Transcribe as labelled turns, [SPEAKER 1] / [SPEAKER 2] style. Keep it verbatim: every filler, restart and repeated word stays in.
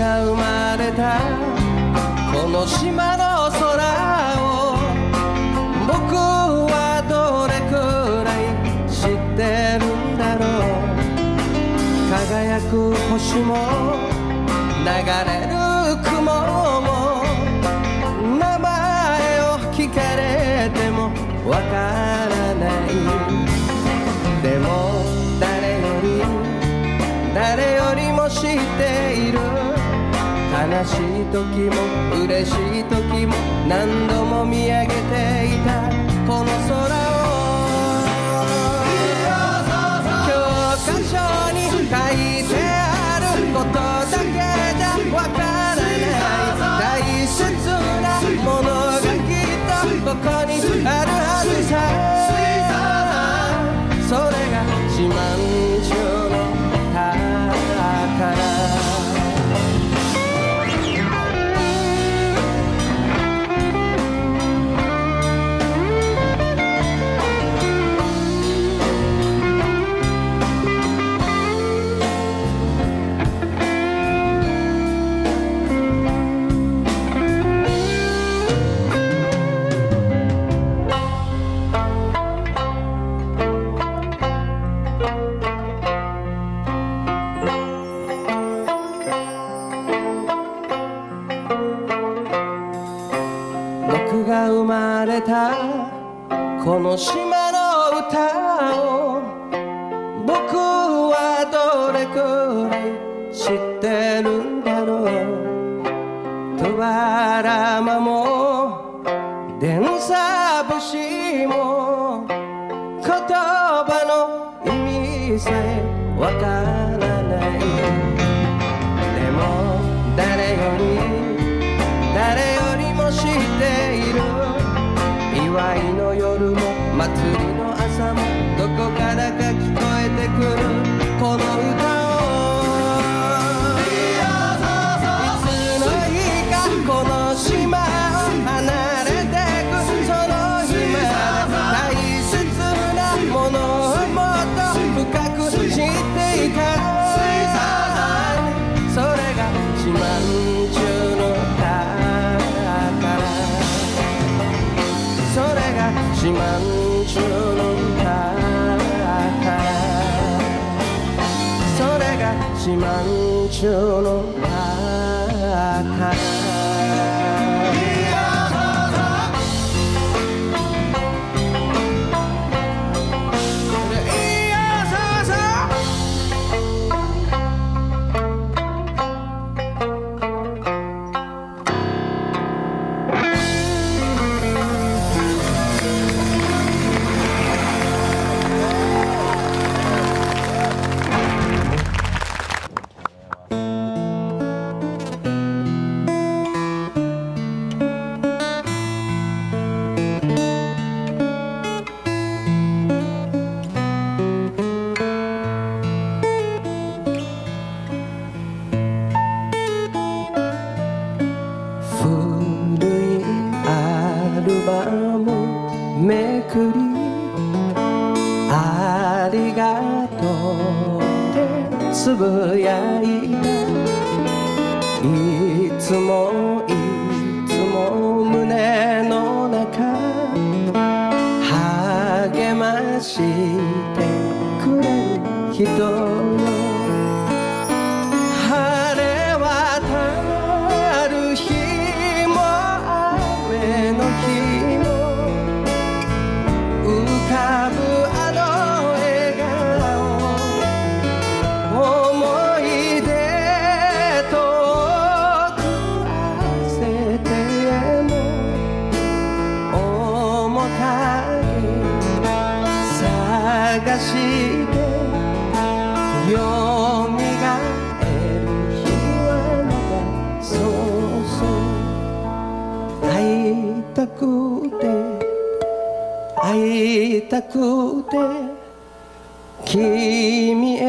[SPEAKER 1] が生まれたこの島の空を僕はどれくらい知ってるんだろう。輝く星も流れる雲も名前を聞かれてもわからない。でも誰より誰よりも知っている。悲しい時も嬉しい時も何度も見上げていたこの空を教科書に書いてあることだけじゃわからない大切なものがきっとここにあるはずさ。それが四万十の宝。僕が生まれたこの島の歌を僕はどれくらい知ってるんだろう。とわらまも電車節も言葉の意味さえわからない。でも誰より誰よりも知っている。祝いの夜も祭りの朝もどこからか聞こえてくるこの歌をいつの日かこの島を離れてくその日まで大切なものをもっと深く知っていた。それが四万十のそれが四万十の宝。それが四万十の宝。めくりありがとうってつぶやいた。いつもいつも胸の中励ましてくれる人よ。晴れ渡る日も雨の日も浮かぶあの笑顔思い出と暮らせても面影探してよみがえる日はまだそうそう会いたくて会いたくて君へ